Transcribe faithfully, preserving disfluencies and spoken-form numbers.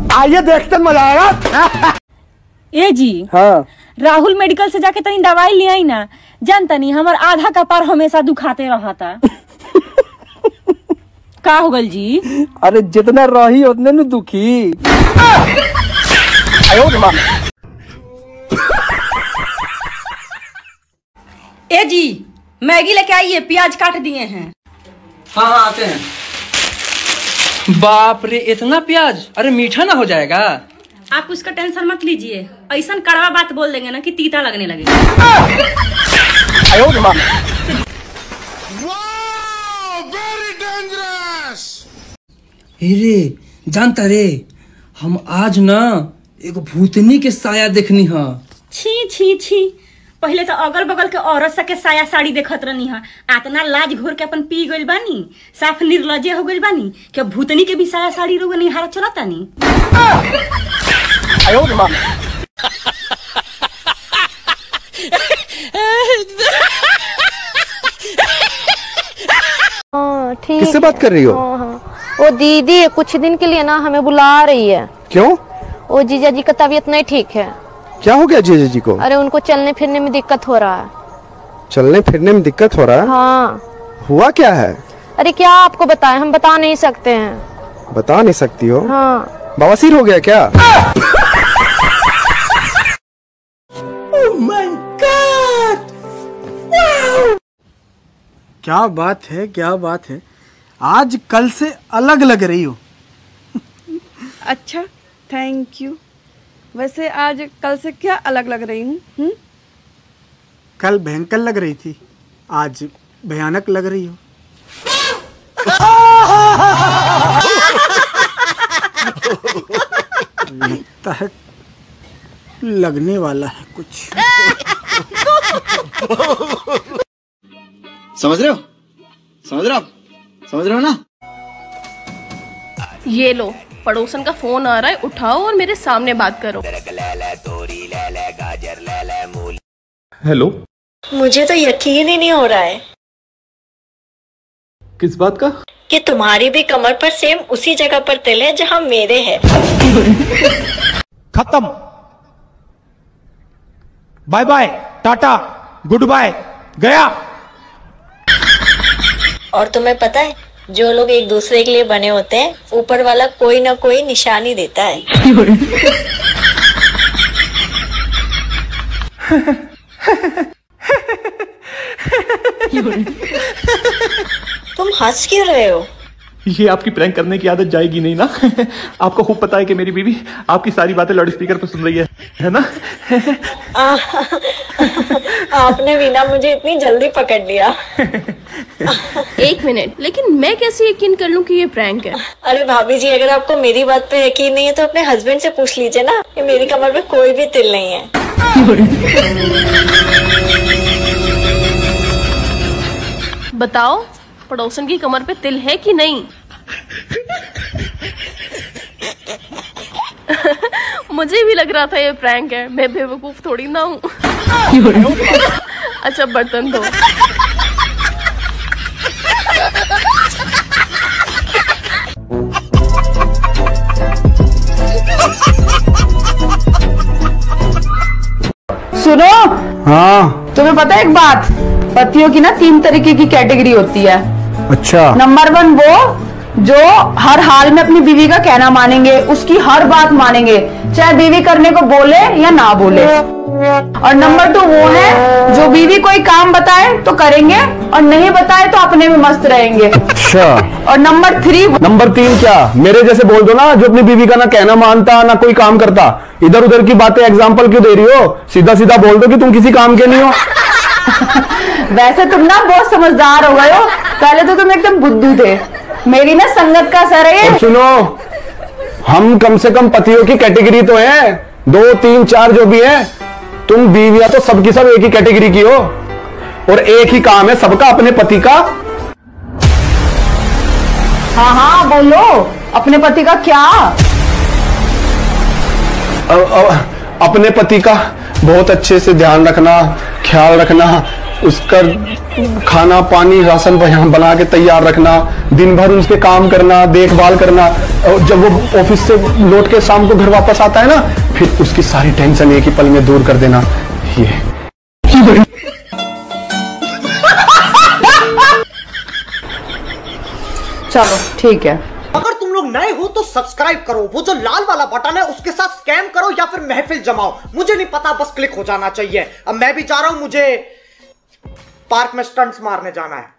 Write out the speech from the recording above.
आइए देखते मजा आएगा। ए जी हाँ राहुल मेडिकल से जाके तनी दवाई ले आई ना, जानता नहीं हमार आधा कपार हमेशा दुखाते रहा था। का हो गल जी? अरे जितना रही उतने न दुखी। ए जी मैगी लेके आइए, प्याज काट दिए हैं। हाँ हाँ आते हैं। बाप रे इतना प्याज, अरे मीठा ना हो जाएगा? आप उसका टेंशन मत लीजिए, ऐसा कड़वा बात बोल देंगे ना कि तीता लगने लगेगा। रे जानता रे, हम आज ना एक भूतनी के साया देखनी है। छी छी छी, पहले तो अगल बगल के औरत सब के साया साड़ी देखत रहनी है, आतना लाज घोर के अपन पी गइल बानी, साफ निर्लजे हो गइल बानी कि भूतनी के भी साया साड़ी रोग निहार चलतानी। किससे बात कर रही हो? हाँ हाँ। वो दीदी कुछ दिन के लिए ना हमें बुला रही है। क्यों? वो जीजा जी का तबीयत नहीं ठीक है। क्या हो गया जीजा जी को? अरे उनको चलने फिरने में दिक्कत हो रहा है। चलने फिरने में दिक्कत हो रहा है? हाँ। हुआ क्या है? अरे क्या आपको बताएं, हम बता नहीं सकते हैं। बता नहीं सकती हो? हाँ। बवासीर हो गया क्या? Oh my God! Wow! क्या बात है, क्या बात है, आज कल से अलग लग रही हो। अच्छा थैंक यू। वैसे आज कल से क्या अलग लग रही हूँ? कल भयंकर लग रही थी, आज भयानक लग रही हो। लगता है लगने वाला है कुछ। समझ रहे हो? समझ रहे हो? समझ रहे हो ना? ये लो पड़ोसन का फोन आ रहा है, उठाओ और मेरे सामने बात करो। हेलो। मुझे तो यकीन ही नहीं हो रहा है। किस बात का? कि तुम्हारी भी कमर पर सेम उसी जगह पर तिल है जहाँ मेरे है। खत्म, bye bye, tata, good bye, गया। और तुम्हें पता है जो लोग एक दूसरे के लिए बने होते हैं, ऊपर वाला कोई ना कोई निशानी देता है। तुम हंस क्यों रहे हो? ये आपकी प्रैंक करने की आदत जाएगी नहीं ना? आपको खूब पता है कि मेरी बीवी आपकी सारी बातें लाउड स्पीकर पर सुन रही है, है ना? आ, आपने भी ना मुझे इतनी जल्दी पकड़ लिया। एक मिनट, लेकिन मैं कैसे यकीन कर लूं कि ये प्रैंक है? अरे भाभी जी, अगर आपको मेरी बात पे यकीन नहीं है तो अपने हस्बैंड से पूछ लीजिए ना कि मेरी कमर पे कोई भी तिल नहीं है। बताओ पड़ोसन की कमर पे तिल है कि नहीं? मुझे भी लग रहा था ये प्रैंक है, मैं बेवकूफ थोड़ी ना हूँ। अच्छा बर्तन धो। सुनो। हाँ। तुम्हें पता है एक बात, पतियों की ना तीन तरीके की कैटेगरी होती है। अच्छा। नंबर वन वो जो हर हाल में अपनी बीवी का कहना मानेंगे, उसकी हर बात मानेंगे, चाहे बीवी करने को बोले या ना बोले। और नंबर टू वो है जो बीवी कोई काम बताए तो करेंगे और नहीं बताए तो अपने में मस्त रहेंगे। अच्छा। और नंबर थ्री। नंबर तीन क्या? मेरे जैसे बोल दो ना, जो अपनी बीवी का ना कहना मानता ना कोई काम करता। इधर उधर की बातें एग्जाम्पल क्यों दे रही हो? सीधा सीधा बोल दो कि तुम किसी काम के नहीं हो। वैसे तुम ना बहुत समझदार हो गए हो, पहले तो तुम एकदम बुद्धू थे। मेरी ना संगत का असर है। और सुनो, हम कम से कम पतियों की कैटेगरी तो हैं, दो तीन चार जो भी हैं। तुम बीवियां तो सबकी सब एक ही कैटेगरी की हो, और एक ही काम है सबका, अपने पति का। हाँ हाँ बोलो, अपने पति का क्या? अ, अ, अपने पति का बहुत अच्छे से ध्यान रखना, ख्याल रखना, उसका खाना पानी राशन यहाँ बना के तैयार रखना, दिन भर उसके काम करना, देखभाल करना, और जब वो ऑफिस से लौट के शाम को घर वापस आता है ना, फिर उसकी सारी टेंशन एक ही पल में दूर कर देना। ये चलो ठीक है। अगर तुम लोग नए हो तो सब्सक्राइब करो, वो जो लाल वाला बटन है उसके साथ स्कैम करो या फिर महफिल जमाओ, मुझे नहीं पता, बस क्लिक हो जाना चाहिए। अब मैं भी जा रहा हूं, मुझे पार्क में स्टंट्स मारने जाना है।